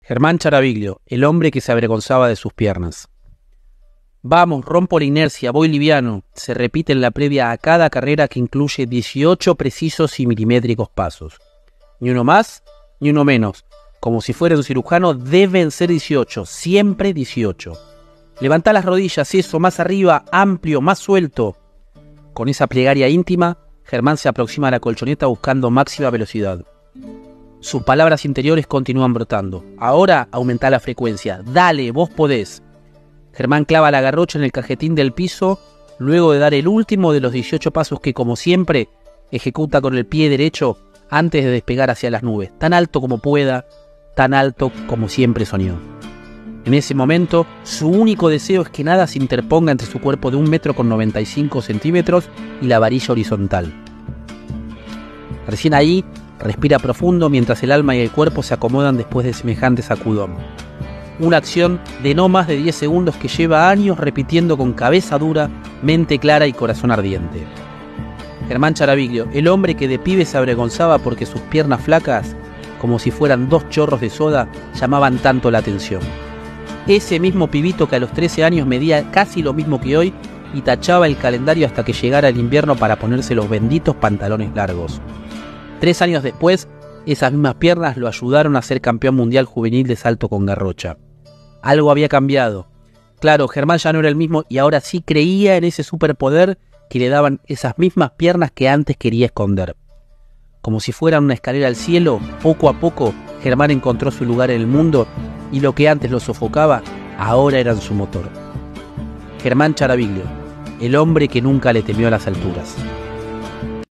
Germán Charaviglio, el hombre que se avergonzaba de sus piernas. Vamos, rompo la inercia, voy liviano, se repite en la previa a cada carrera que incluye 18 precisos y milimétricos pasos. Ni uno más, ni uno menos. Como si fuera un cirujano, deben ser 18, siempre 18. Levantá las rodillas, eso, más arriba, amplio, más suelto. Con esa plegaria íntima, Germán se aproxima a la colchoneta buscando máxima velocidad. Sus palabras interiores continúan brotando. Ahora aumenta la frecuencia. Dale, vos podés. Germán clava la garrocha en el cajetín del piso, luego de dar el último de los 18 pasos que, como siempre, ejecuta con el pie derecho antes de despegar hacia las nubes, tan alto como pueda, tan alto como siempre soñó. En ese momento, su único deseo es que nada se interponga entre su cuerpo de 1,95 m y la varilla horizontal. Recién ahí, respira profundo mientras el alma y el cuerpo se acomodan después de semejante sacudón. Una acción de no más de 10 segundos que lleva años repitiendo con cabeza dura, mente clara y corazón ardiente. Germán Charaviglio, el hombre que de pibe se avergonzaba porque sus piernas flacas, como si fueran 2 chorros de soda, llamaban tanto la atención. Ese mismo pibito que a los 13 años medía casi lo mismo que hoy y tachaba el calendario hasta que llegara el invierno para ponerse los benditos pantalones largos. 3 años después, esas mismas piernas lo ayudaron a ser campeón mundial juvenil de salto con garrocha. Algo había cambiado. Claro, Germán ya no era el mismo y ahora sí creía en ese superpoder que le daban esas mismas piernas que antes quería esconder. Como si fueran una escalera al cielo, poco a poco Germán encontró su lugar en el mundo y lo que antes lo sofocaba, ahora eran su motor. Germán Charaviglio, el hombre que nunca le temió a las alturas.